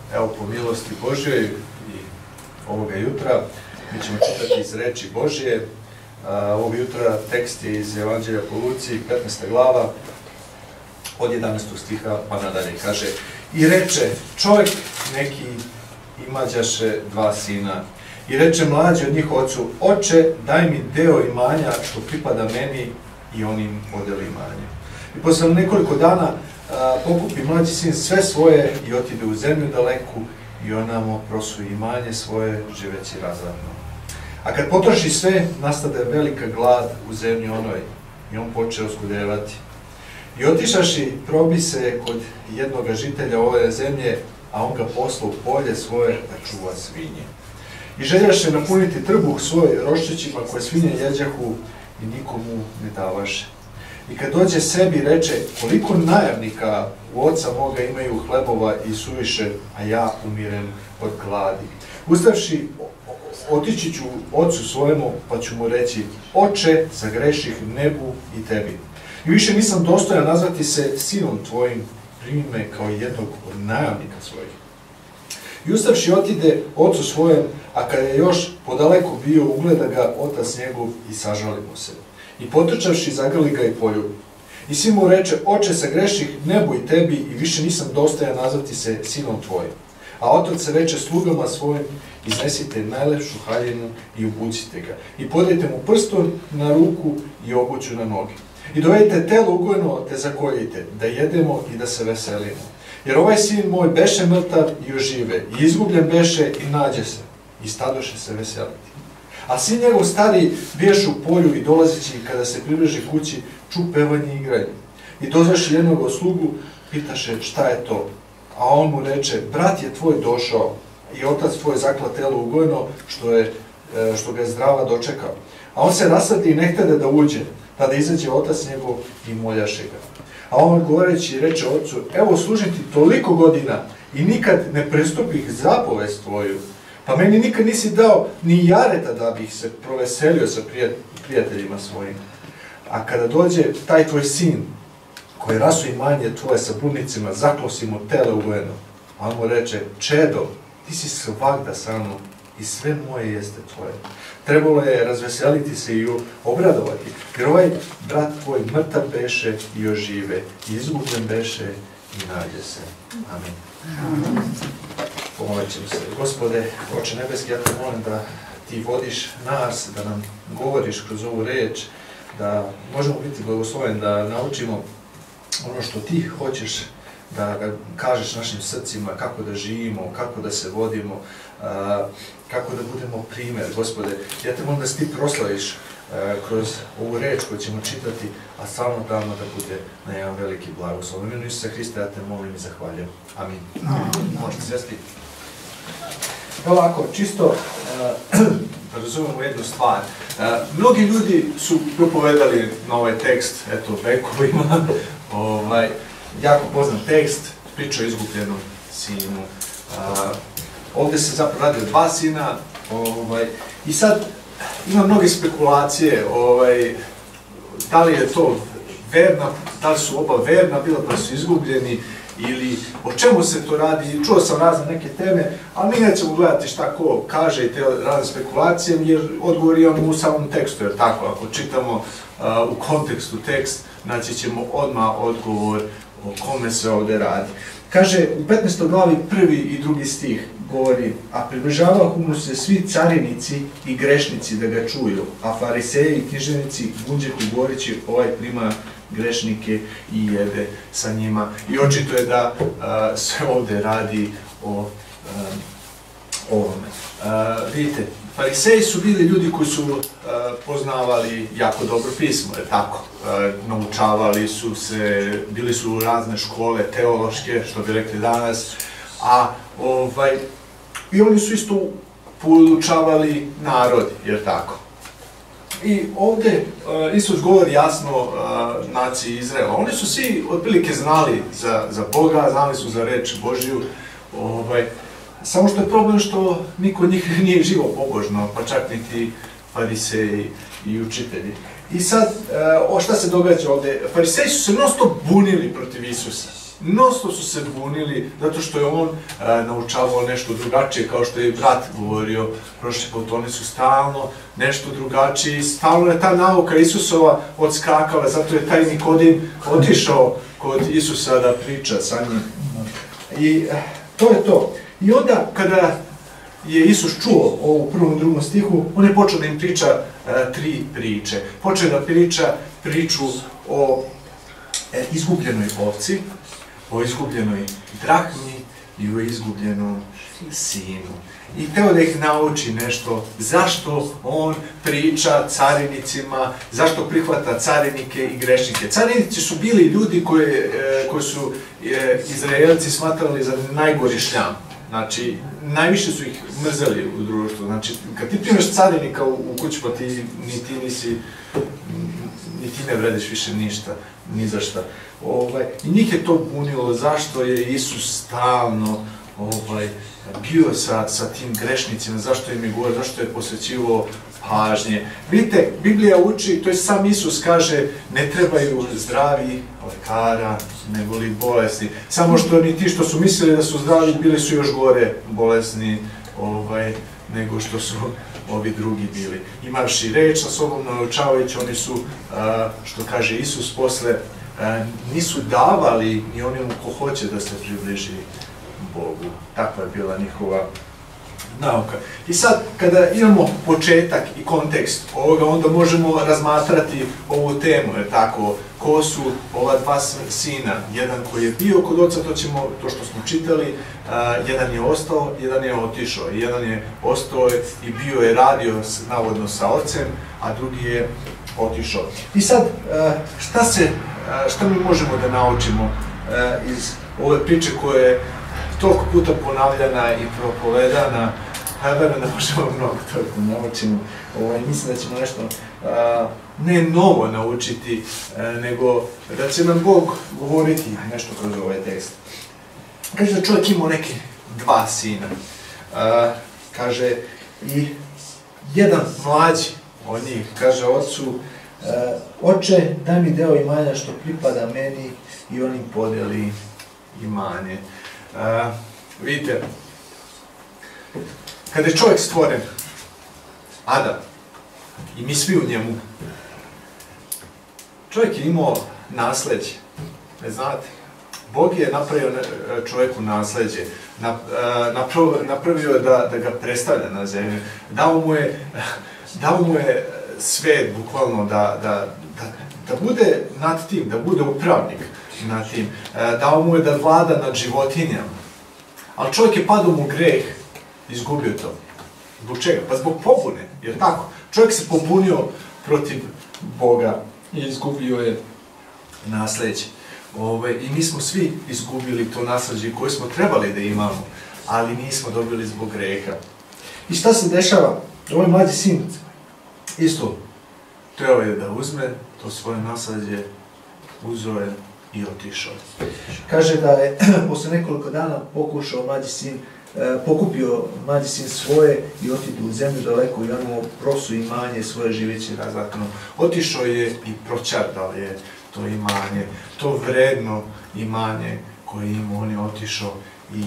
evo po milosti Božjoj i ovoga jutra, mi ćemo čitati iz reči Božje. Ovog jutra tekst je iz Evanđelja po Luci, 15. glava, od 11. stiha pa nadalje. Kaže, i reče, čovjek neki imađaše 2 sina. I reče mlađi od njih ocu, oče, daj mi deo imanja što pripada meni, i on im podeli imanje. I posle nekoliko dana pokupi mlađi sin sve svoje i otide u zemlju daleku i onamo prosuje imanje svoje, živeći razradno. A kad potroši sve, nastade velika glad u zemlji onoj i on počeo oskudevati. I otišaši, probi se kod jednoga žitelja ove zemlje, a on ga posla u polje svoje da čuva svinje. I željaše napuniti trbuh svoj roščićima koje svinje jeđahu i nikomu ne davaše. I kad dođe sebi, reče, koliko najavnika u oca moga imaju hlebova i suviše, a ja umirem od gladi. Ustavši, otići ću ocu svojemu, pa ću mu reći, oče, zagreših nebu i tebi. I više nisam dostojan nazvati se sinom tvojim, primi me kao jednog od najavnika svojih. I ustavši otide ocu svojem, a kada je još podaleko bio, ugleda ga otac njegov i sažali mu se. I potrčavši, zagrli ga i poljubi. I sin mu reče, oče, sagreših nebu i tebi i više nisam dostojan nazvati se sinom tvojim. A otac se reče slugama svojim, iznesite najlepšu haljinu i obucite ga. I podajte mu prstom na ruku i obuću na noge. I dovedite telo ugojeno te zakoljite, da jedemo i da se veselimo. Jer ovaj sin moj beše mrtav i ožive, i izgubljen beše i nađe se, i stadoše se veseliti. A sin njegov stari bješe u polju i dolazeći kada se približi kući, ču pevanje i igranje. I dozvaši jednog slugu, pitaše šta je to. A on mu reče, brat je tvoj došao i otac tvoj zakla telo ugojeno što ga je zdrava dočekao. A on se rasrdi i ne htede da uđe, tada izađe otac njegov i moljaše ga. A on govoreći reče ocu, evo služim ti toliko godina i nikad ne prestupih zapovest tvoju, pa meni nikad nisi dao ni jareta da bih se proveselio sa prijateljima svojim. A kada dođe taj tvoj sin, koji rasu imanje tvoje sa budnicima, zaklosi mu tele ugojeno. A on mu reče, čedo, ti si svagda sa mnom i sve moje jeste tvoje. Trebalo je razveseliti se i obradovati, jer ovaj brat tvoj mrtav beše i ožive, i izgubljen beše i nađe se. Amin. Pomolit ćemo se. Gospode, Oče nebeski, ja te molim da ti vodiš nas, da nam govoriš kroz ovu reč, da možemo biti blagosloveni, da naučimo ono što ti hoćeš da kažeš našim srcima, kako da živimo, kako da se vodimo, kako da budemo primjer. Gospode, ja te molim da se ti proslaviš kroz ovu reč koju ćemo čitati, a stvarno tamo da bude na jedan veliki blagoslov. U imenu Isusa Hrista ja te molim i zahvaljujem. Amin. Možete sjesti. Ovako, čisto da razumemo jednu stvar. Mnogi ljudi su propovedali na ovaj tekst, eto, vekovima, jako poznat tekst, priča o izgubljenom sinu. Ovdje se zapravo radi o 2 sina, i sad ima mnoge spekulacije, da li je to verna, da li su oba verna, bilo da su izgubljeni, ili o čemu se to radi. Čuo sam razne neke teme, ali mi nećemo gledati šta ko kaže i te razne spekulacije, jer odgovor imamo u samom tekstu, jer tako, ako čitamo u kontekstu tekst, naći ćemo odmah odgovor o kome se ovdje radi. Kaže, u 15. glavi 1. i 2. stih govori, a približavahu mu se svi carinici i grešnici da ga čuju, a fariseji i književnici gunđehu govoreći, ovaj prima grešnike i jede sa njima. I očito je da se ovdje radi o ovome. Vidite, fariseji su bili ljudi koji su poznavali jako dobro pismo, je tako? Naučavali su se, bili su razne škole teološke, što bi rekli danas, i oni su isto podučavali narod, jer tako? I ovdje Isus govori jasno naciji Izraela. Oni su svi otprilike znali za Boga, znali su za reč Božju, samo što je problem što niko od njih nije živo pobožno, pa čak niti fariseji i učitelji. I sad, šta se događa ovdje? Fariseji su se non stop bunili protiv Isusa. Nosto su se bunili, zato što je on naučavao nešto drugačije, kao što je brat govorio prošli put, oni su stalno nešto drugačije i stalno je ta nauka Isusova odskakala, zato je taj Nikodim otišao kod Isusa da priča sa njim. I to je to. I onda, kada je Isus čuo ovo u 1. i 2. stihu, on je počeo da im priča 3 priče. Počeo da priča priču o izgubljenoj ovci, o izgubljenoj drahmi i o izgubljenom sinu. I teo da ih nauči nešto, zašto on priča carinicima, zašto prihvata carinike i grešnike. Carinici su bili ljudi koji su Izraelci smatrali za najgori šljam. Znači, najviše su ih mrzeli u društvu. Znači, kad ti primeš carinika u kuću, pa ti ne vrediš više ništa, ni za šta. I njih je to bunilo, zašto je Isus stalno bio sa tim grešnicima, zašto im je govorio, zašto je posvećivao pažnje. Vidite, Biblija uči, to je sam Isus kaže, ne trebaju zdravi lekara, nego li bolesni. Samo što ni ti što su mislili da su zdravi, bili su još gore bolesni nego što su ovi drugi bili. Imavši reč sa sobom naučavajući, oni su, što kaže Isus posle, nisu davali ni onima ko hoće da se približi Bogu. Takva je bila njihova nauka. I sad, kada imamo početak i kontekst ovoga, onda možemo razmatrati ovu temu, jer tako, ko su ova dva sina, jedan koji je bio kod oca, to što smo čitali, jedan je ostao, jedan je otišao. Jedan je ostao i bio je radio navodno sa ocem, a drugi je otišao. I sad, šta mi možemo da naučimo iz ove priče koje je toliko puta ponavljana i propovedana? Verujem da možemo mnogo toga da naučimo. Mislim da ćemo nešto ne novo naučiti, nego da će nam Bog govoriti nešto kroz ovaj tekst. Kaže da čovjek imao neke 2 sina. Kaže, i jedan mlađi od njih kaže ocu, oče, daj mi deo imanja što pripada meni, i on im podeli imanje. Vidite, kada je čovjek stvoren, Adam, i mi svi u njemu, čovjek je imao nasleđe. Ne znate? Bog je napravio čovjeku nasleđe, napravio da ga predstavlja na zemlji, dao mu je svet, bukvalno, da bude nad tim, da bude upravnik nad tim, dao mu je da vlada nad životinjama. Ali čovjek je padao u greh, izgubio to. Zbog čega? Pa zbog pobune, jer tako. Čovjek se pobunio protiv Boga i izgubio je nasleđe. I mi smo svi izgubili to nasleđe koje smo trebali da imamo, ali nismo dobili zbog greha. I šta se dešava? Ovaj mlađi sin isto trebao je da uzme to svoje nasleđe, uzeo je i otišao. Kaže da je posle nekoliko dana pokupio mlađi sin svoje i otidu u zemlju daleko i ono prosu imanje svoje živeći razlatno. Otišao je i proćardao je to imanje, to vredno imanje koje ima, on je otišao i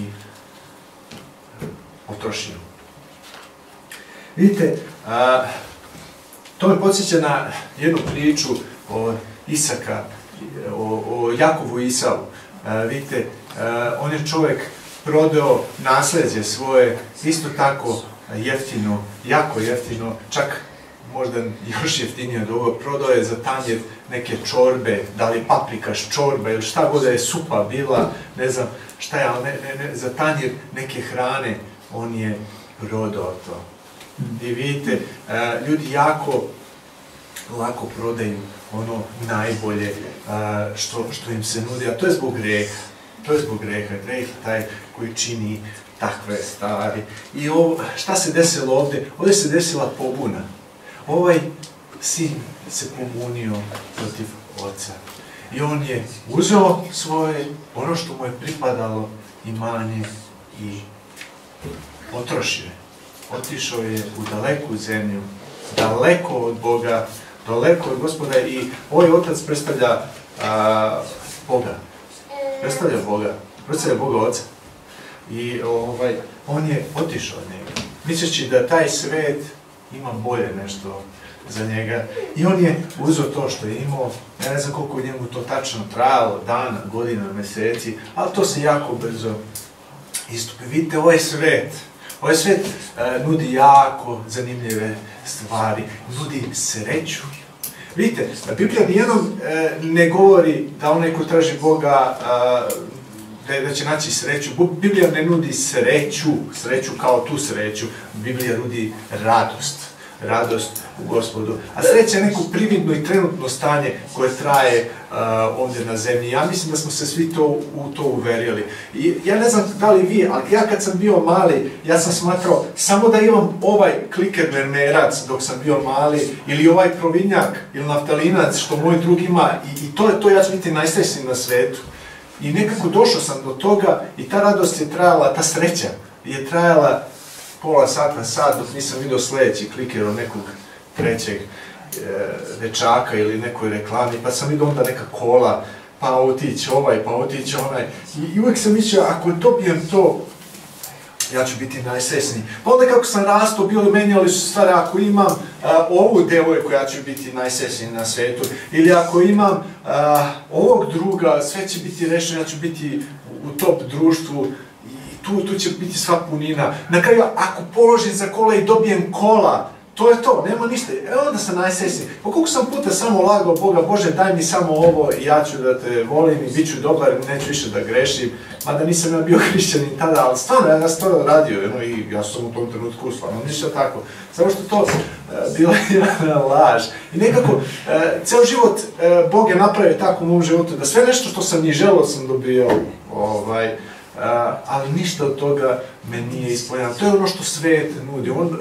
potrošio. Vidite, to me podsjeća na jednu priču o Isaka, o Jakovu i Isavu. Vidite, on je čovjek prodao nasleđe svoje isto tako jeftino, jako jeftino, čak možda još jeftinije od ovoga, prodao je za tanjer neke čorbe, da li paprikaš čorba ili šta god da je supa bila, ne znam šta je, ali za tanjer neke hrane on je prodao to. I vidite, ljudi jako lako prodaju ono najbolje što im se nudi, a to je zbog greha. To je zbog greha. Greh je taj koji čini takve stvari. I šta se desilo ovdje? Ovdje se desila pobuna. Ovaj sin se pobunio protiv oca. I on je uzeo svoje, ono što mu je pripadalo, imanje i potrošio je. Otišao je u daleku zemlju, daleko od Boga, daleko od Gospoda, i ovaj otac predstavlja Boga. predstavlja Boga Oca. I on je otišao od njega, misleći da taj svet ima bolje nešto za njega. I on je uzeo to što je imao, ja ne znam koliko njemu to tačno trajalo, dana, godina, meseci, ali to se jako brzo istupi. Vidite, ovaj svet nudi jako zanimljive stvari, nudi sreću. Vidite, Biblija nijednom ne govori da onaj ko traži Boga da će naći sreću. Biblija ne nudi sreću kao tu sreću. Biblija nudi radost u Gospodu. A sreća je neko prividno i trenutno stanje koje traje ovdje na zemlji. Ja mislim da smo se svi u to uverili. I ja ne znam da li vi, ali ja kad sam bio mali, ja sam smatrao samo da imam ovaj kliker mermerac dok sam bio mali, ili ovaj provinjak, ili naftalinac što moj drug ima, i to je to, ja ću biti najsrećniji na svetu. I nekako došao sam do toga i ta radost je trajala, ta sreća je trajala pola sata, sat, dok nisam vidio sljedeći kliker od nekog trećeg dečaka ili nekoj reklami, pa sam vidio onda neka kola, pa otići ovaj, pa otići onaj. I uvijek sam mislio, ako dobijem to, ja ću biti najsrećniji. Pa onda kako sam rastao, menjali su stvari, ako imam ovu devojku, ja ću biti najsrećniji na svijetu. Ili ako imam ovog druga, sve će biti rešeno, ja ću biti u top društvu. Tu će biti sva punina. Na kraju, ako položim za kola i dobijem kola, to je to, nema ništa. Onda sam najsrećniji. Pa koliko sam puta samo lagao Boga, Bože, daj mi samo ovo i ja ću da te volim i bit ću dobar, neću više da grešim. Mada nisam ja bio hrišćanin tada, ali stvarno, ja sam to radio i ja sam u tom trenutku stvarno ništa tako. Samo što to bila jedna laž. I nekako, ceo život Bog je napravio tako u mom životu da sve nešto što sam ni želeo sam dobio. Ali ništa od toga me nije ispunjeno. To je ono što svet nudi. On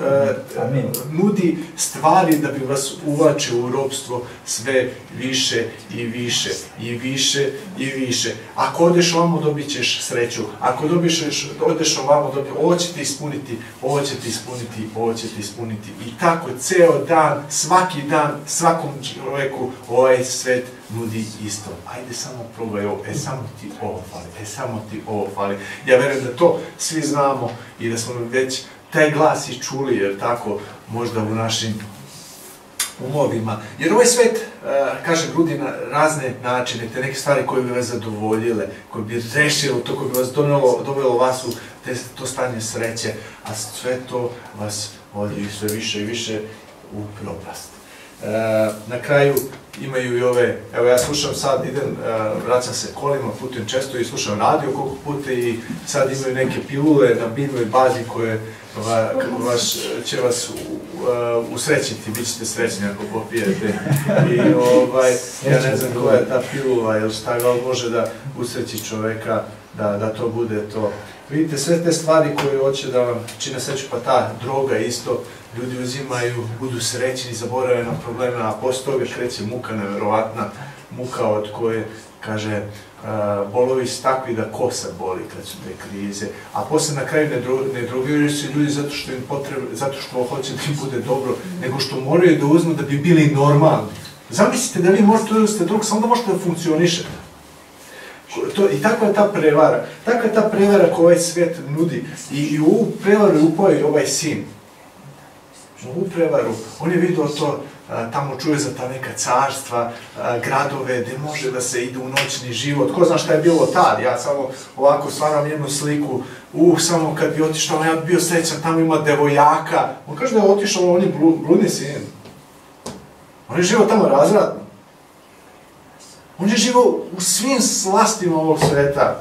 nudi stvari da bi vas uvlačio u ropstvo sve više i više i više i više. Ako odeš ovamo, dobit ćeš sreću. Ako odeš ovamo, ovo će ti ispuniti, ovo će ti ispuniti, ovo će ti ispuniti. I tako ceo dan, svaki dan, svakom čovjeku ovaj svet nudi isto. Ajde samo probaj ovo, samo ti ovo fali, samo ti ovo fali. Ja verujem da to svi znamo i da smo već taj glas i čuli, jer tako, možda u našim umovima. Jer ovaj svet, kažem, nudi na razne načine, te neke stvari koje bi vas zadovoljile, koje bi rešilo to, koje bi vas dovelo vas u to stanje sreće, a sve to vas vodi sve više i više u propast. Na kraju imaju i ove, evo ja slušam sad, vraćam se kolima, putujem često i slušam radio koliko puta i sad imaju neke pilule na biljnoj bazi koje će vas usrećiti, bit ćete srećni ako popijete. I ja ne znam koja je ta pilula, jer šta ga može da usreći čoveka da to bude to. Vidite, sve te stvari koje hoće da vam čine sreću, pa ta droga isto, ljudi uzimaju, budu srećni, zaborave na probleme, a posle toga kreće muka neverovatna, muka od koje, kaže, bolovi su takvi da kosa boli kad su te krize, a posle na kraju ne drogiraju se ljudi zato što hoće da im bude dobro, nego što moraju da uzmu da bi bili normalni. Zamislite da vi možete da uzmete drog, samo da možete da funkcionišete. I takva je ta prevara. Takva je ta prevara koju ovaj svet nudi. I u ovu prevaru je upao i ovaj sin. U ovu prevaru, on je vidio to, tamo čuje za ta neka carstva, gradove, gde može da se ide u noćni život. Ko zna šta je bilo tad? Ja samo ovako stvaram jednu sliku. Samo kad bi otišao, ja bi bio srećan, tamo ima devojaka. On kaže da je otišao, on je bludni sin. On je živao tamo razradno. On je živao u svim slastima ovog sveta.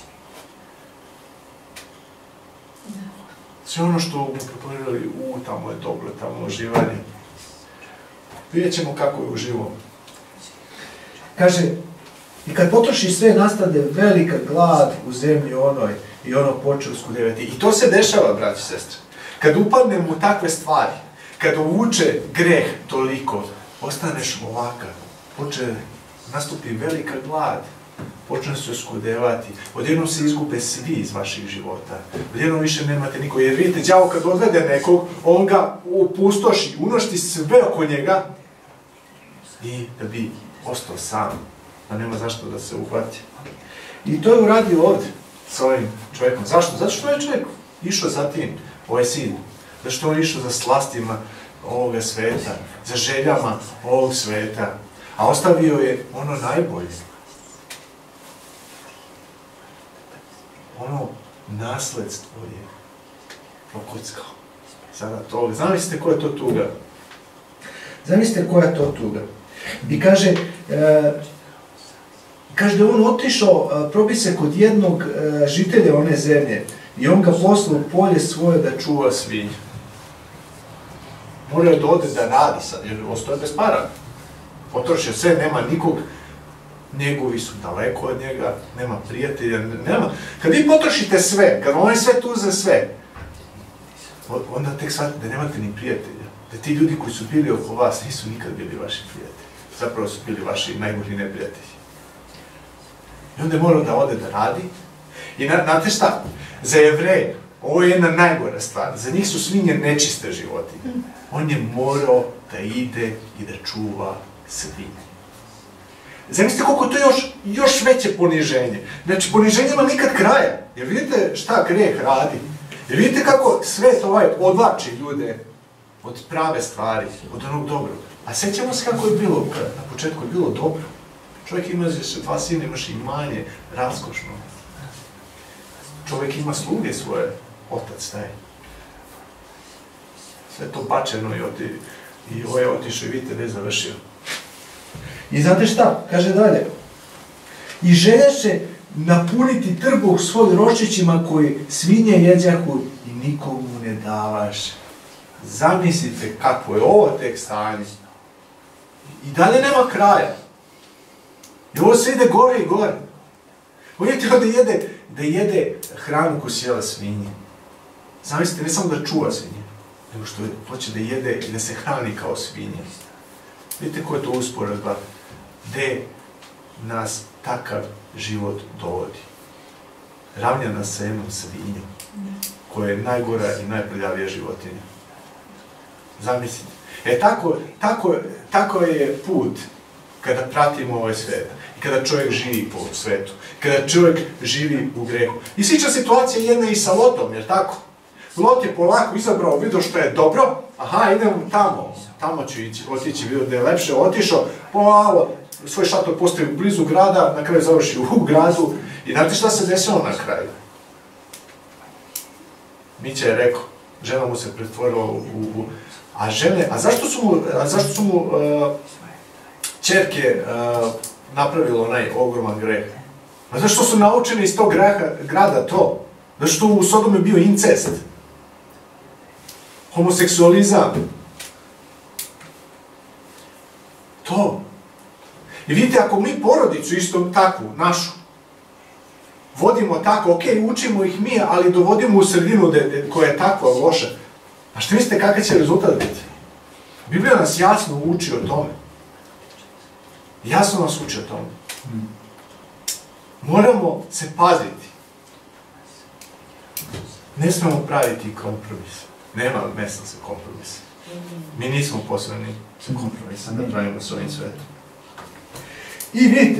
Sve ono što mu propovedali, tamo je dobro, tamo je uživanje. Vidjet ćemo kako je uživao. Kaže, i kad potroši sve, nastade velika glad u zemlji onoj i ono poče uskudevati. I to se dešava, braći i sestre. Kad upadnemo u takve stvari, kad uvuče greh toliko, ostaneš ovakav, nastupi velika glad, počne se uskudevati, odjednom se izgube svi iz vaših života, odjednom više nemate niko, jer vidite, đavo kad odvede nekog, on ga upustoši, unošti sve oko njega i da bi ostao sam. pa nema zašto da se uhvati. I to je uradio ovdje sa ovim čovjekom. Zašto? Zato što je čovjek išao za tim, ovaj sin. Zato što on išao za slastima ovoga sveta, za željama ovog sveta, a ostavio je ono najbolje. Ono nasledstvo je prokuckao. Sada to, zamislite koja je to tuga. Zamislite koja je to tuga. I kaže da je on otišao, probi se kod jednog žitelja one zemlje i on ga poslao u polje svoje da čuva svinje. Morao je da ode da radi sad, jer ostaje bez para. Potrošio sve, nema nikog, njegovi su daleko od njega, nema prijatelja, nema. Kad vi potrošite sve, kad oni sve tuze sve, onda tek shvatite da nemate ni prijatelja. Da ti ljudi koji su bili oko vas nisu nikad bili vaši prijatelji. Zapravo su bili vaši najgori neprijatelji. I onda je morao da ode da radi. I znate šta? Za Jevreje, ovo je jedna najgora stvar. Za njih su svinje nečiste životinje. On je morao da ide i da čuva svinje. Zamislite koliko to još veće poniženje. Znači, poniženje ima nikad kraja. Jer vidite šta greh radi. Jer vidite kako svet odvlači ljude od prave stvari, od onog dobrog. A sjećamo se kako je bilo, na početku je bilo dobro. Čovjek ima dva sina, imaš imanje, raskošno. Čovjek ima sluge svoje, otac taj. Sve to bačeno i ovo je otišao i vidite gdje je završio. I znate šta? Kaže dalje. I željaše napuniti trbuh svoj roščićima koji svinje jeđahu i nikomu ne davaš. Zamislite kako je ovo tek stanje. I dalje nema kraja. I ovo sve ide gore i gore. On je htio da jede hranu koju su jele svinje. Zamislite, ne samo da čuva svinje, nego što hoće da jede i da se hrani kao svinje. Vidite koja je to usporedba, gde nas takav život dovodi. Ravnja nas sa jednom svinjom, koja je najgora i najprljavija životinja. Zamislite. Tako je put kada pratimo ovaj svet. I kada čovjek živi po svetu. Kada čovjek živi u grehu. I slična situacija je jedna i sa Lotom, jer tako? Lot je polako izabrao, vidio što je dobro, aha, idem tamo ću otići, vidio da je lepše, otišao, polako, svoj šator postavi blizu grada, na kraju završi u gradu. I znate šta se desilo na kraju? Mića je rekao, žena mu se pretvorila a zašto su mu ćerke napravile onaj ogroman greh? A zašto su naučeni iz tog grada to? Zašto u Sodomu je bio incest? Homoseksualizam? To. I vidite, ako mi porodicu isto takvu, našu, vodimo tako, ok, učimo ih mi, ali dovodimo u sredinu koja je takva loša, a što mislite kakav će rezultat biti? Biblija nas jasno uči o tome. Jasno nas uči o tome. Moramo se paziti. Ne smemo praviti kompromis. Nema mesta za kompromis. Mi nismo poslani za kompromis da pravimo s ovim svetom. I vidite,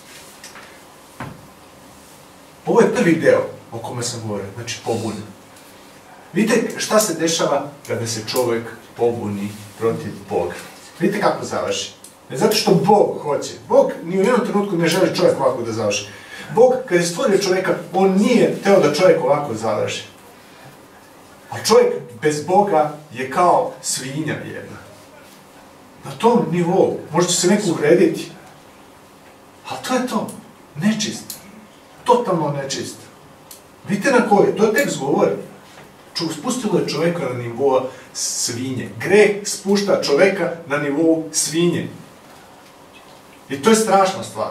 ovo je prvi deo o kome sam govorio, znači pobuna. Vidite šta se dešava kada se čovjek pobuni protiv Boga. Vidite kako završi. Ne zato što Bog hoće. Bog ni u jednom trenutku ne želi čovjek ovako da završi. Bog, kada je stvorio čovjeka, on nije teo da čovjek ovako završi. A čovjek bez Boga je kao svinja jedna. Na tom nivou. Možda će se neko uvrediti. Ali to je to. Nečist. Totalno nečist. Vidite na koje? To je tekst govori. Spustilo je čovjeka na nivou svinje. Greh spušta čovjeka na nivou svinje. I to je strašna stvar.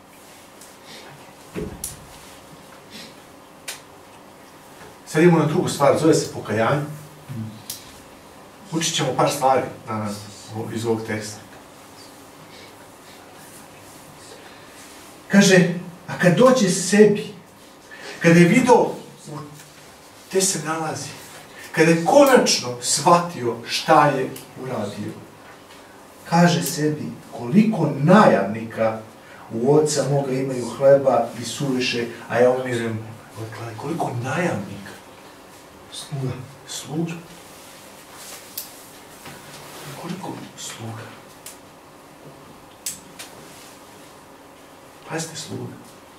Sad idemo na drugu stvar, zove se pokajanje. Učit ćemo par stvari iz ovog teksta. Kaže, a kad dođe sebi, kada je vidio gdje se nalazi, kada je konačno shvatio šta je uradio, kaže sebi koliko najavnika u oca moga imaju hleba i suviše, a ja umirem. Koliko najamnika? Sluga. Koliko sluga? Pazite, sluga.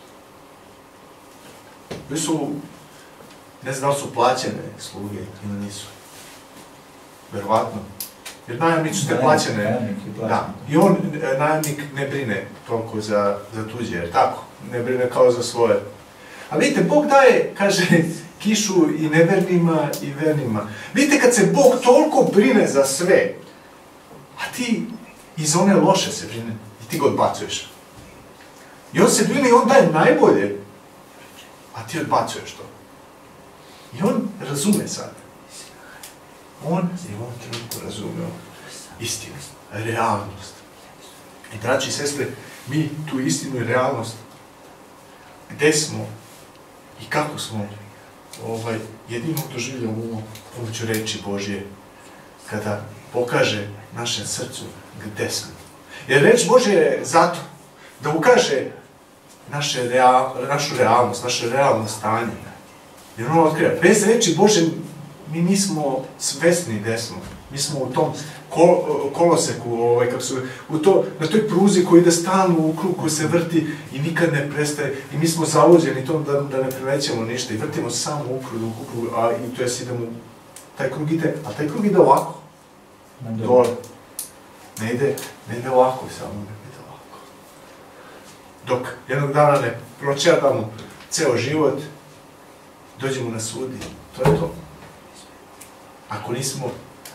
Vi su, ne znam da li su plaćene sluge ili nisu. Verovatno. Jer najamnici su te plaćene. Da. I on, najamnik, ne brine toliko za tuđe, jer tako? Ne brine kao za svoje. A vidite, Bog daje, kaže, kišu i nevernima i vernima. Vidite, kad se Bog toliko brine za sve, a ti iz one loše se brine i ti ga odbacuješ. I on se brine i on daje najbolje, a ti odbacuješ to. I on razume sad. On je u ovom trenutku razumeo istinu, realnost. I braći i sestre, mi tu istinu i realnost, gde smo i kako smo, jedino doživljamo pomoću reči Božje, kada pokaže našem srcu gde smo. Jer reč Božje je zato da ukaže našu realnost, naše realno stanje. Jer ono otkriva. Bez reči Božje mi nismo svesni gde smo. Mi smo u tom koloseku, na toj pruzi koji ide stalno u krug, koji se vrti i nikad ne prestaje. I mi smo zavođeni tom da ne primećemo ništa i vrtimo samo u krug, i to jest idemo, taj krug ide ovako, dole. Ne ide ovako samo, ne ide ovako. Dok jednog dana ne pročerdamo ceo život, dođemo na sud i to je to. Ako nismo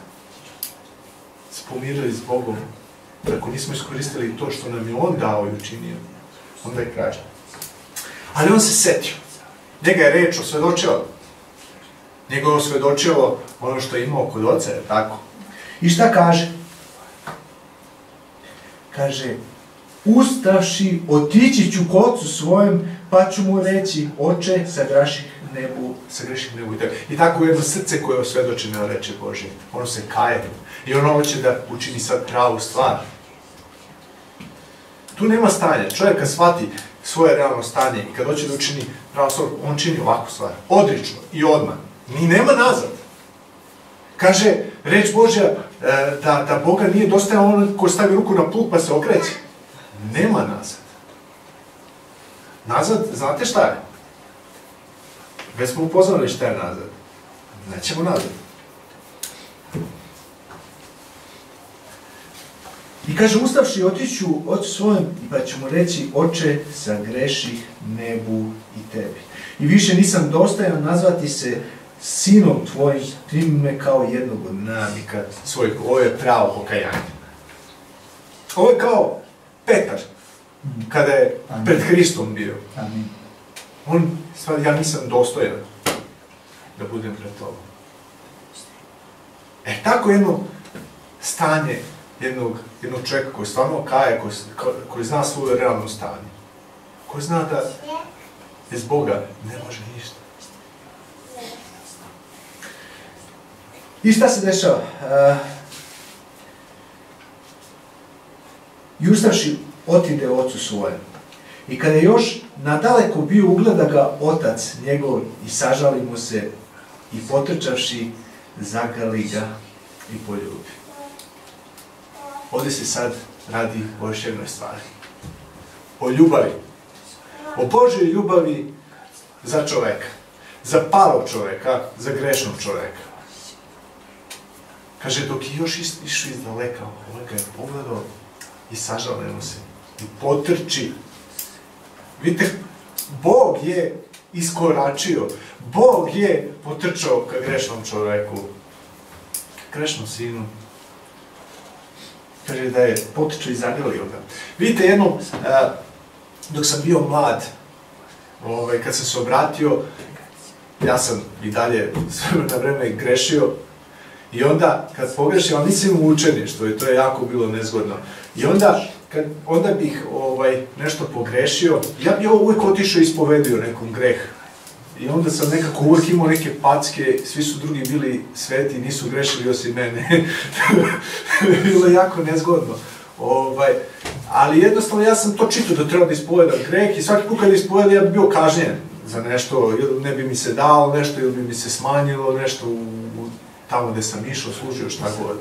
pomirili s Bogom, ako nismo iskoristili to što nam je On dao i učinio, onda je kraj. Ali on se setio. Njega je reč osvedočila. Njega je osvedočilo ono što je imao kod oca, je tako? I šta kaže? Kaže, ustavši, otići ću k ocu svojem, pa ću mu reći, oče, sagreših nebu i tebe. I tako jedno srce koje je osvedočeno reče Božje. Ono se kaje. I ono hoće da učini sad pravu stvar. Tu nema stanja. Čovjek kad shvati svoje realno stanje i kad hoće da učini pravu stvar, on čini ovakvu stvar. Odrično i odmah. Ni nema nazad. Kaže reč Božja da Boga nije dosta ono ko stavi ruku na plug pa se okreće. Nema nazad. Nazad, znate šta je? Već smo upoznali šta je nazad. Nećemo nazad. I kaže, ustavši, otiću ocu svojem, pa ću mu reći, oče, sagreših nebu i tebi. I više nisam dostajan nazvati se sinom tvojim, primi me kao jednog od najamnika svojih. Ovo je pravo pokajanje. Ovo je kao Petar, kada je pred Hristom bio. On, ja nisam dostojan da budem pred tobom. Tako jedno stanje jednog čovjeka koji stvarno kaje, koji zna svoje realno stanje. Koji zna da bez Boga ne može ništa. I šta se dešava? I ustavši, otide ocu svojem. I kada je još nadaleko bio, ugleda ga otac njegov i sažali mu se i potrčavši, zagrli ga i poljubi. Ovdje se sad radi o još jednoj stvari. O ljubavi. O Božjoj ljubavi za čoveka. Za palog čoveka, za grešnog čoveka. Kaže, dok je još išao iz daleka, ovaj ga je pogledao i sažalio mu se. I potrči. Vidite, Bog je iskoračio. Bog je potrčao ka grešnom čoveku. Grešnom sinu. Kaže da je potrčao i zagrlio ga. Vidite, jednom, dok sam bio mlad, kad sam se obratio, ja sam i dalje sve na vreme grešio. I onda, kad pogrešio, ali nisam imao učeništvo i to je jako bilo nezgodno. I onda bih nešto pogrešio, ja bih uvijek otišao i ispovedio nekom greh. I onda sam nekako uvijek imao neke packe, svi su drugi bili sveti, nisu grešili osim mene. Bilo je jako nezgodno. Ali jednostavno ja sam to čitao da treba da ispovedam greh i svaki put kada ispovedam ja bi bio kažnjen za nešto, ili ne bi mi se dalo nešto, ili bi mi se smanjilo nešto tamo gde sam išao, služio, šta god.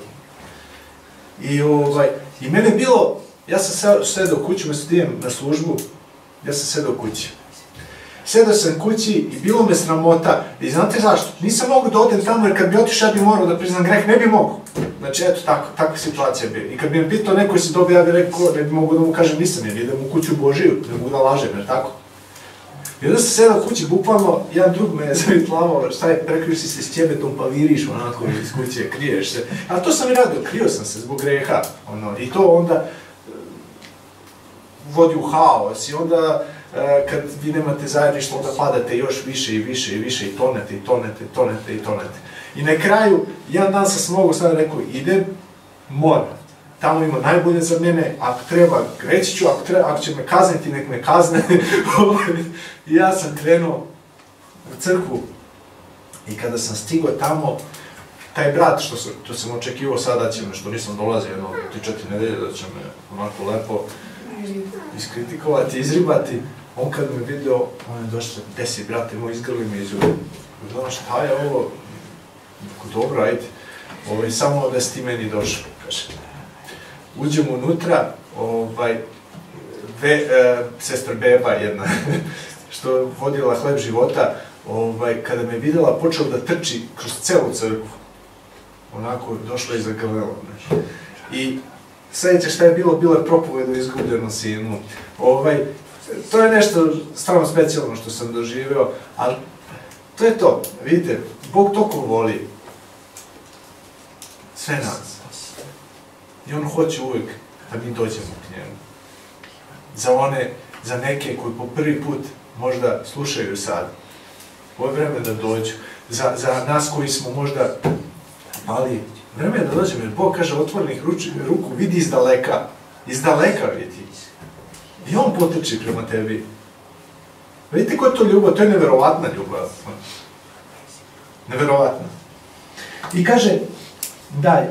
I mene je bilo, ja sam sedao kući, umjesto da idem na službu, ja sam sedao kući. Sedao sam kući i bilo me sramota. I znate zašto? Nisam mogu da odem tamo, jer kad bi otišao ja bi morao da priznam greh, ne bi mogu. Znači, eto, takva situacija bi. I kad bi me pitao neko si dobio, ja bih rekao, ne bi mogu da mu kažem nisam, jer idem u kuću Božiju, ne mogu da lažem, jer tako? I onda sam sedao kući, bukvalno, jedan drug me je zavitlavao, šta je, prekrio si se s ćebetom, pa viriš onako iz kuće, kriješ se. A to sam i radio, krio sam se zbog greha, i to onda vodi u haos i onda kad vi nemate zajedništvo, onda padate još više i više i više i tonete i tonete i tonete i tonete. I na kraju, jedan dan sam se mogu sada rekao, idem, moram. Tamo ima najbolje za mene, ako treba, reći ću, ako će me kazniti, nek me kazne. I ja sam krenuo u crkvu i kada sam stigao tamo, taj brat što sam očekivao sada da će me, što nisam dolazio jedno 3-4 nedelje, da će me onako lepo iskritikovati, izribati, on kad me vidio, on je došao, gde si, brate moj, izgrli me iz uve. Znaš, šta je ovo? Dobro, ajde, samo da si ti meni došao, kaže. Uđem unutra, sestra Beba jedna, što je vodila hleb života, kada me videla, počela da trči kroz celu crkvu. Onako, došla i zagrlela. I sljedeće šta je bilo, bilo je propoved o izgubljenom sinu. To je nešto stvarno specijalno što sam doživeo, ali to je to. Vidite, Bog toliko voli sve nas. I on hoće uvijek da mi dođemo k njemu. Za neke koji po prvi put možda slušaju sad. Ovo je vreme da dođu. Za nas koji smo možda, ali vreme je da dođemo, jer Bog kaže otvorenih ruku vidi izdaleka. Izdaleka vidi. I on potrči prema tebi. Vidite koja je to ljubav? To je neverovatna ljubav. Neverovatna. I kaže, dalje.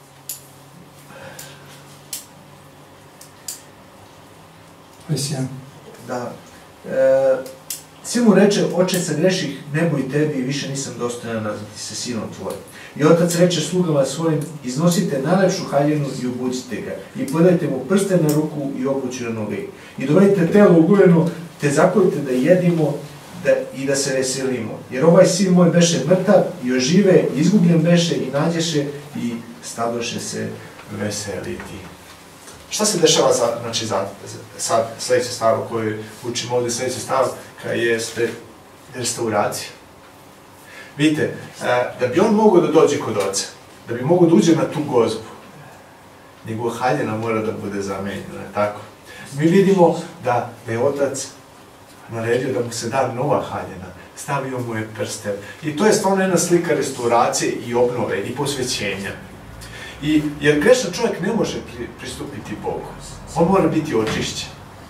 Da. Sin mu reče, oče, sagreših nebo i tebi i više nisam dostojan nazvati se sinom tvojim. I otac reče slugama svojim, iznosite najlepšu haljinu i obucite ga. I podajte mu prste na ruku i obuću na noge. I dovedite telo ugojeno, te zakolite da jedimo i da se veselimo. Jer ovaj sin moj beše mrtav i ožive, izgubljen beše i nađeše i stadoše se veseliti. Šta se dešava sad sljedeće staro koje učimo ovdje, sljedeće staro jeste restauracija. Vidite, da bi on mogao da dođe kod oca, da bi mogao da uđe na tu gozbu, njegova haljina mora da bude zamenjena, tako? Mi vidimo da je otac naredio da mu se da nova haljina, stavio mu je prstev. I to je stvarno jedna slika restauracije i obnove i posvećenja. Jer grešan čovjek ne može pristupiti Bogu. On mora biti očišćen.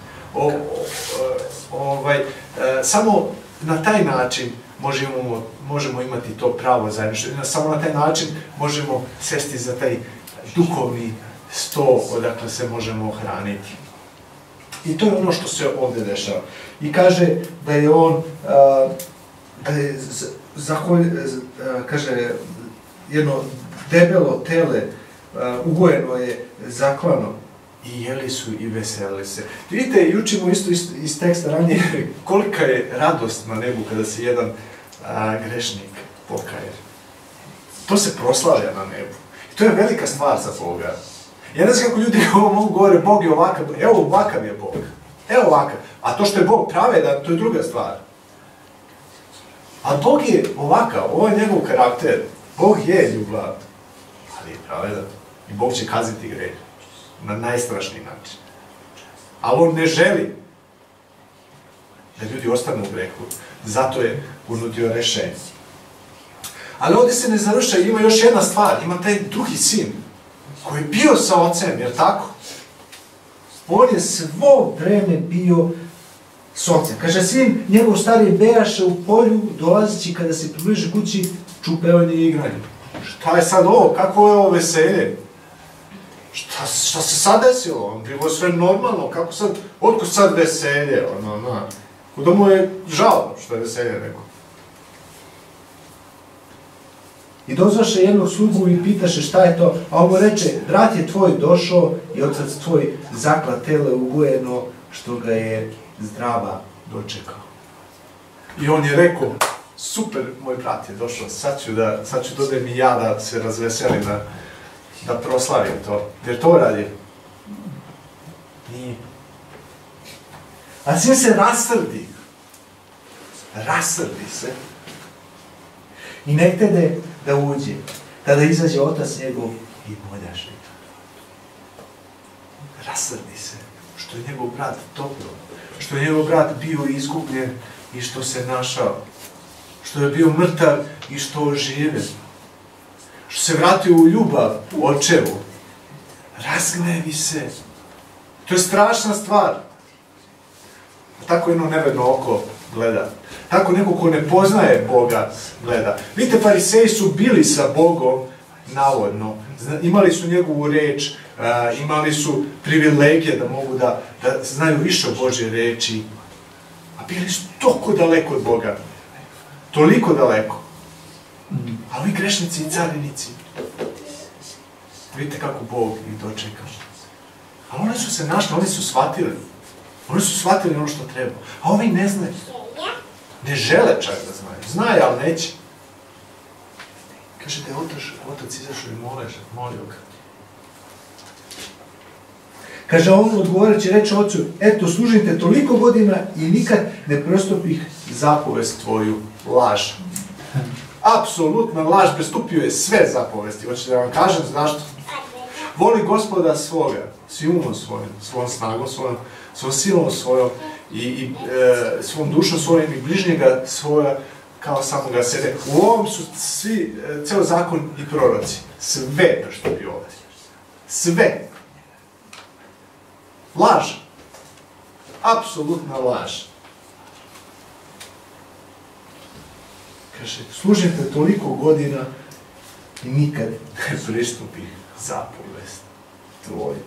Samo na taj način možemo imati to pravo zajedništvo. Samo na taj način možemo sesti za taj duhovni sto odakle se možemo hraniti. I to je ono što se ovdje dešava. I kaže da je on, kaže, jedno debelo tele ugojeno je zaklano i jeli su i veselili se. Vidite, i učimo isto iz teksta ranije kolika je radost na nebu kada se jedan grešnik pokaje. To se proslavlja na nebu. I to je velika stvar za Boga. Ja ne znam kako ljudi mogu govore Bog je ovakav, evo ovakav je Bog. Evo ovakav. A to što je Bog pravedan, to je druga stvar. A Bog je ovakav, ovo je njegov karakter. Bog je ljubav, ali je pravedan. I Bog će kazniti greh na najstrašniji način. Ali on ne želi da ljudi ostanu u grehu. Zato je ponudio rešenje. Ali ovdje se ne završa, ima još jedna stvar. Ima taj drugi sin koji je bio sa ocem, jer tako? On je svo vreme bio s ocem. Kaže, sin njegov stari bejaše u polju, dolazeći kada se približe kući, čupevanje i igranje. Šta je sad ovo? Kako je ovo veselje? šta se sad desilo? Bilo je sve normalno, kako sad, otko sad veselje, da mu je žao što je veselje neko. I dozvaše jednog slugu i pitaše šta je to, a on mu reče, brat je tvoj došao i otac tvoj zakla tele ugojeno, što ga je zdrava dočekao. I on je rekao, super, moj brat je došao, sad ću dodem i ja da se razveselim, da proslavim to. Jer to radi? Nije. A sin se rasrdi. Rasrdi se. I ne htede da uđe. Tada izađe otac njegov i moljaše ga. Rasrdi se. Što je njegov brat dobro. Što je njegov brat bio izgubljen i što se našao. Što je bio mrtav i što ožive. Što se vratio u ljubav u očevu. Razgnevi se. To je strašna stvar. Tako jedno nevedno oko gleda. Tako neko ko ne poznaje Boga gleda. Vidite, fariseji su bili sa Bogom, navodno. Imali su njegovu reč, imali su privilegije da mogu da znaju više o Božje reči. A bili su toliko daleko od Boga. Toliko daleko. A ovi grešnici i carinici. Vidite kako Bog ih dočeka. Ali oni su se našli, oni su shvatili. Oni su shvatili ono što treba. A ovi ne znaju. Ne žele čak da znaju. Znaju, ali neće. Kaže da je otac izašao i molio ga. Kaže, on odgovoreći reče ocu, eto, služim te toliko godina i nikad ne prestupih zapovest tvoju. Laž. Apsolutna laž, prestupio je sve zapovesti. Hoćete da vam kažem zašto? Voli Gospoda svoga, svim umom svojim, svojom snagom svojom, svojom silom svojom i svom dušom svojim i bližnjega svoja kao samoga sebe. U ovom su svi, ceo zakon i proroci. Sve prestupio ovdje. Sve. Laž. Apsolutna laž. Kaže, služim te toliko godina i nikad ne pristupih zapovest tvoju.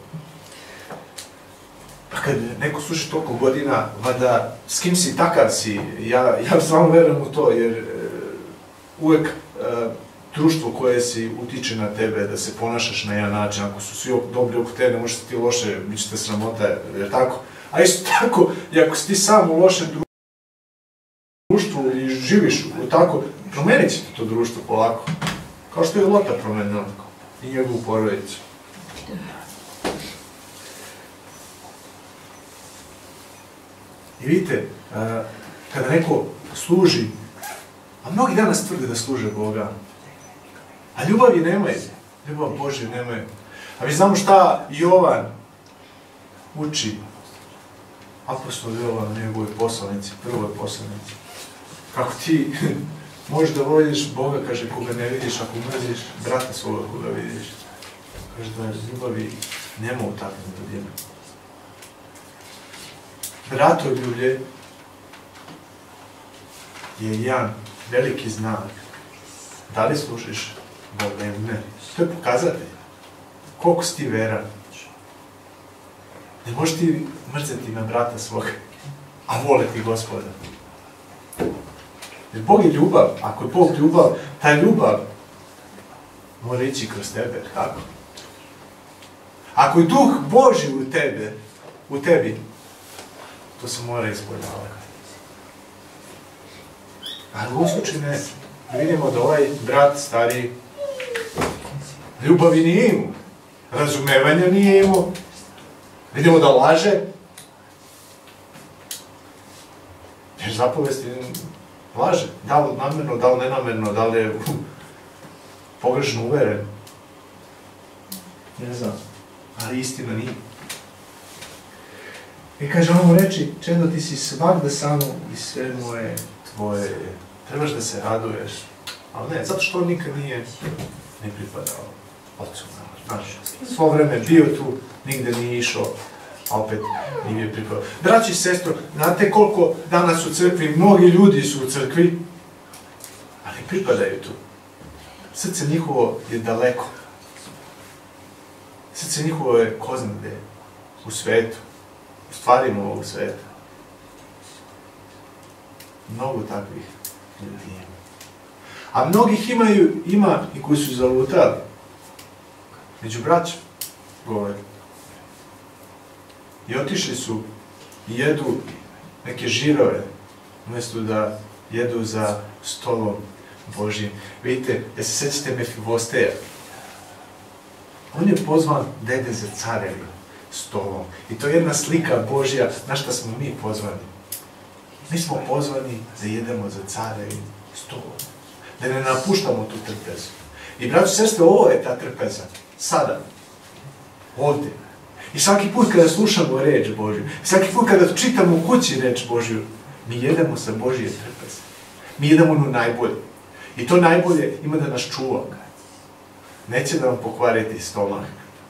Pa kad neko služi toliko godina, vada s kim si, takav si, ja stvarno verujem u to, jer uvek društvo koje si utiče na tebe da se ponašaš na jedan način, ako su svi dobri oko tebe, ne možeš ti loše, bit će te sramota, jer tako? A isto tako, i ako si ti sam u lošem društvu i živiš tako, promenit će to društvo polako. Kao što je Lota promenila i njegovu porodicu. I vidite, kada neko služi, a mnogi danas tvrde da služe Boga, a ljubavi nemaju, ljubav Božje nemaju. A mi znamo šta Jovan uči, apostol Jovan, njegove poslanici, prvoj poslanici. Kako ti možeš da voliš Boga, kaže, koga ne vidiš, ako mrziš brata svoga koga vidiš. Kaže da ljubavi nema u takvim ljudima. Bratoljublje je jedan veliki znak. Da li služiš Boga ili ne? To je pokazatelj. Koliko si ti veran. Ne možeš ti mrzeti na brata svoga, a voleti Gospoda. Jer Bog je ljubav. Ako je Bog ljubav, ta ljubav mora ići kroz tebe, tako? Ako je Duh Božji u tebi, to se mora ispoljavati. Ali u slučaju ne. Vidimo da ovaj brat stariji ljubavi nije imao, razumevanja nije imao, vidimo da laže, jer zapovesti laže, da li namjerno, da li nenamjerno, da li je pogrešno uveren. Ne znam, ali istina nije. I kaže, on mu reči, čedo ti si svakda samo i sve moje tvoje, trebaš da se raduješ, ali ne, zato što on nikad nije ne pripadao ocu, znaš, svo vreme bio tu, nigde nije išao, a opet nije pripadao. Braći i sestro, znate koliko danas u crkvi, mnogi ljudi su u crkvi, ali pripadaju tu. Srce njihovo je daleko. srce njihovo je ko zna gde, u svetu, u stvarima ovog sveta. Mnogo takvih ljudi ima. A mnogih ima i koji su zalutali. Među braćom, govori. I otišli su i jedu neke žirove, umjesto da jedu za stolom Božjim. Vidite, da se sećate Mefibosteja. On je pozvan da jede za carevim stolom. I to je jedna slika Božja na šta smo mi pozvani. Mi smo pozvani da jedemo za carevim stolom. Da ne napuštamo tu trpezu. I braćo i sestre, ovo je ta trpeza. Sada. Ovdje. I svaki put kada slušamo reč Božju, svaki put kada čitamo u kući reč Božju, mi jedemo sa Božje trpeze. Mi jedemo ono najbolje. I to najbolje ima da nas čuva. Neće da vam pokvariti stomak.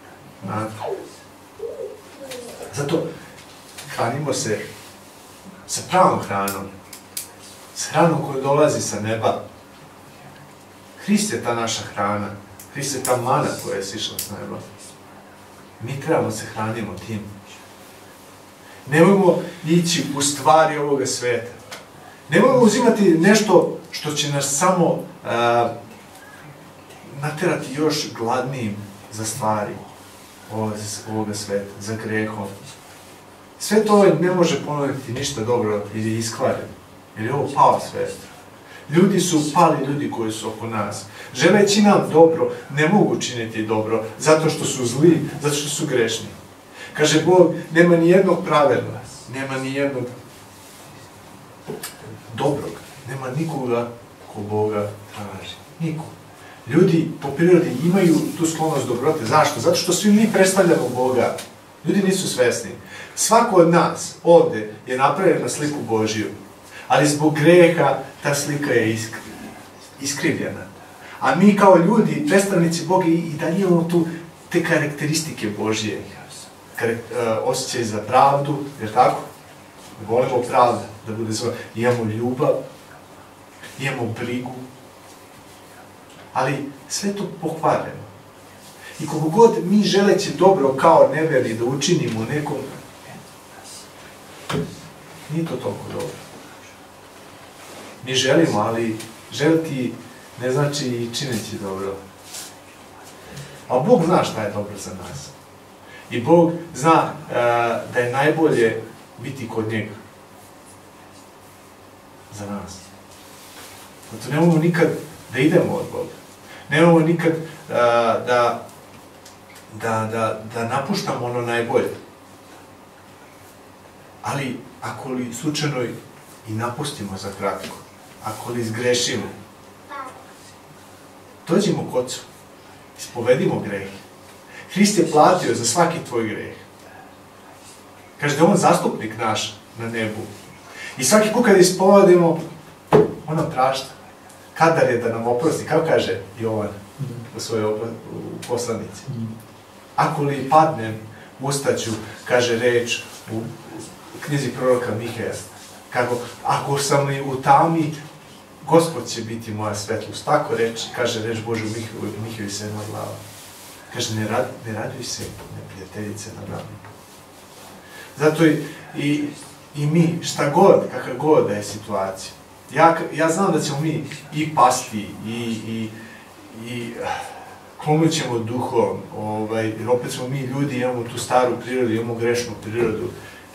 Zato hranimo se sa pravom hranom. S hranom koja dolazi sa neba. Hrist je ta naša hrana. Hrist je ta mana koja je sišla s neba. Mi trebamo se hranimo tim. Nemojmo ići u stvari ovoga sveta. Nemojmo uzimati nešto što će nas samo naterati još gladnijim za stvari ovoga sveta, za grehom. Sve to ne može ponuditi ništa dobro ili iskvareno, jer je ovo pao svet. Ljudi su pali, ljudi koji su oko nas. Želeći nam dobro, ne mogu činiti dobro, zato što su zli, zato što su grešni. Kaže Bog, nema ni jednog pravednog, nema ni jednog dobrog, nema nikoga ko Boga traži. Niko. Ljudi po prirodi imaju tu sklonost dobrote. Zašto? Zato što svi mi predstavljamo Boga. Ljudi nisu svesni. Svako od nas ovde je napravljen na sliku Božiju. Ali zbog greha ta slika je iskrivljena. A mi kao ljudi, predstavnici Boga, i dalje imamo tu te karakteristike Božje. Osjećaj za pravdu, jer tako? Volimo pravda, da bude svoje. Imamo ljubav, imamo brigu, ali sve to pokvareno. I koliko god mi želeći dobro kao neverni da učinimo nekom, nije to toliko dobro. Mi želimo, ali želiti ne znači i čineći dobro. A Bog zna šta je dobro za nas. I Bog zna da je najbolje biti kod njega. Za nas. Zato nemamo nikad da idemo od Boga. Nemamo nikad da napuštamo ono najbolje. Ali ako li slučajno i napustimo za kratko, ako li izgrešimo, dođimo k Ocu, ispovedimo greh. Hrist je platio za svaki tvoj greh. Kaže da je on zastupnik naš na nebu. I svaki put kada ispovedimo, on nam prašta. Kadar je da nam oprosti, kako kaže Jovan u svojoj poslanici. Ako li padnem, ustaću, kaže reč u knjizi proroka Miheja. Kako, ako sam li u tami, Gospod će biti moja svetlost. Tako reč, kaže reč Božja u Miheju 7. glava. Kaže, ne raduj se, neprijateljice na radu. Zato i mi, šta god, kakva god da je situacija, ja znam da ćemo mi i pasti, i klonut ćemo duhom, jer opet smo mi ljudi, imamo tu staru prirodu, imamo grešnu prirodu,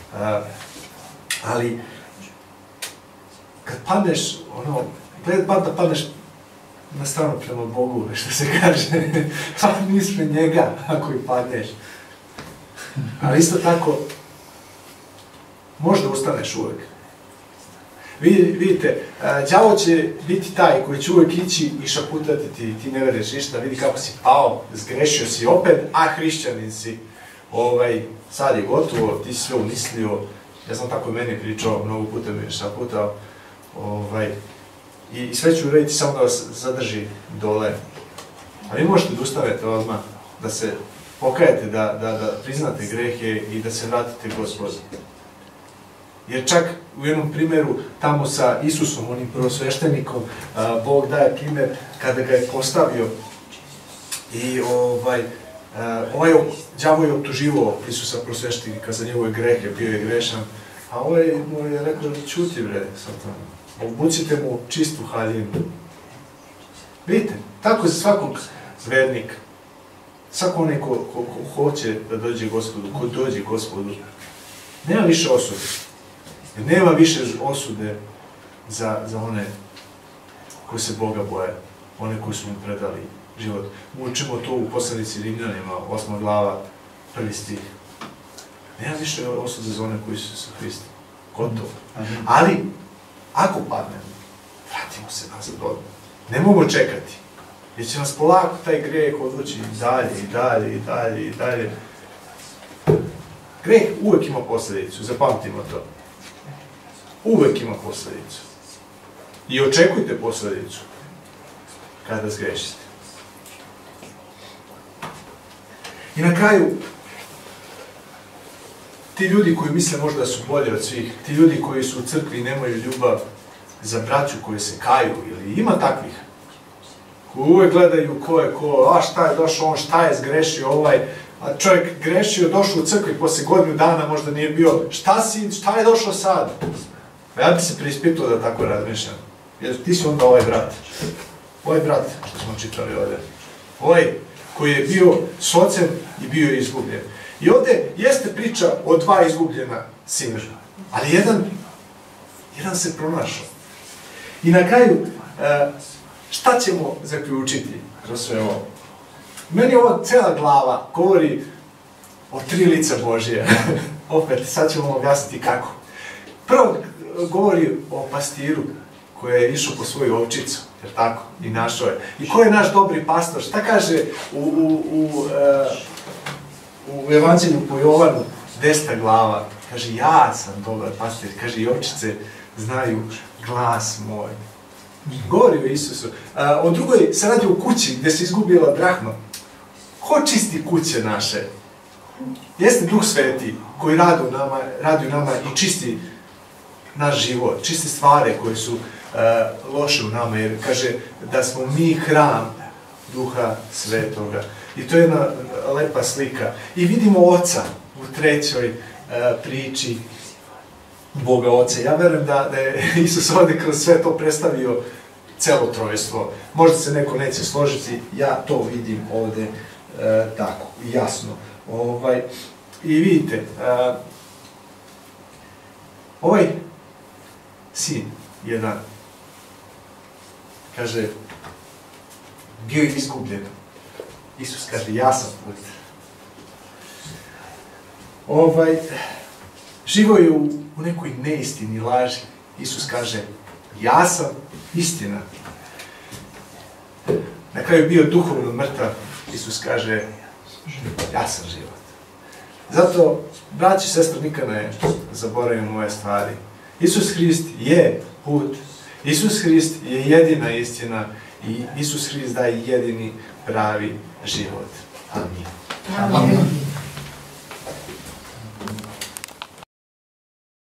ali kad padneš, da padneš na stranu prema Bogu, što se kaže, padni ispred njega ako i padneš. Ali isto tako, možda ustaneš uvek. Vidite, đavo će biti taj koji će uvek ići i šaputati ti ne veruješ ništa, vidi kako si pao, zgrešio si opet, a hrišćanin si, sad je gotovo, ti si sve umislio, ja sam tako i meni pričao, mnogo puta mi je šaputao, i sve ću urediti samo da vas zadrži dole. A vi možete da ustanete odmah, da se pokajete, da priznate grehe i da se vratite Gospodu. Jer čak u jednom primjeru tamo sa Isusom, onim prvosveštenikom, Bog daje primjer kada ga je postavio i đavo je optuživao Isusa prosveštenika za njegove grehe, bio je grešan, a ovaj mu je rekao, ćuti bre, Satan, obucite mu čistu haljinu. Vidite, tako je za svakog vernika. Svako onaj ko hoće da dođe Gospodu, ko dođe Gospodu, nema više osude. Nema više osude za one koji se Boga boje, one koji su mu predali život. Učimo to u poslanici Rimljanima, 8. glava, 1. stih. Nema više osude za one koji su sa Hristom. Gotovo. Ali, ako padnemo, vratimo se nazad odmah. Ne mogu čekati. Jer će nas polako taj greh odvući dalje i dalje i dalje i dalje. Greh uvek ima posledicu, zapamtimo to. Uvek ima posledicu. I očekujte posledicu kada zgrešite. I na kraju, ti ljudi koji misle možda da su bolji od svih, ti ljudi koji su u crkvi i nemaju ljubav za braću koji se kaju, ili ima takvih, koji uvek gledaju ko je ko, a šta je došao on, šta je zgrešio ovaj, a čovjek grešio, došao u crkvi posle godinu dana, možda nije bio, šta je došao sad? Ja bi se preispitao da tako razmišljam. Jer ti si onda ovaj brat, što smo čitali ovdje, ovaj koji je bio s ocem i bio je izgubljen. I ovdje jeste priča o dva izgubljena sina, ali jedan se pronašao. I na kraju, šta ćemo zaključiti kroz sve ovo? Meni ova cela glava govori o 3 lica Božije. Opet, sad ćemo objasniti kako. Prvo govori o pastiru koji je išao po svoju ovčicu, jer tako, i našao je. I ko je naš dobri pastor? Šta kaže u Evanđelju po Jovanu, 10. glava? Kaže, ja sam dobar pastir. Kaže, i ovčice znaju glas moj. Govori o Isusu. O drugoj se radi o kući gdje se izgubila drahma. Ko čisti kuće naše? Jeste Duh Sveti koji radi u nama i čisti naš život, čisti stvari koje su loše u nama, jer kaže da smo mi hram Duha Svetoga. I to je jedna lepa slika. I vidimo Oca u 3. priči Boga Oca. Ja verujem da je Isus ovdje kroz sve to predstavio celo trojstvo. Možda se neko neće složiti, ja to vidim ovdje tako, jasno. I vidite, ovaj sin jedan, kaže, bio je izgubljen. Isus kaže, ja sam put. Živo je u nekoj neistini, laži. Isus kaže, ja sam istina. Na kraju bio duhovno mrtav. Isus kaže, ja sam život. Zato, braći i sestre, nikada ne zaboravimo ove stvari. Isus Hrist je put. Isus Hrist je jedina istina i Isus Hrist daje jedini pravi život. Amin. Amin.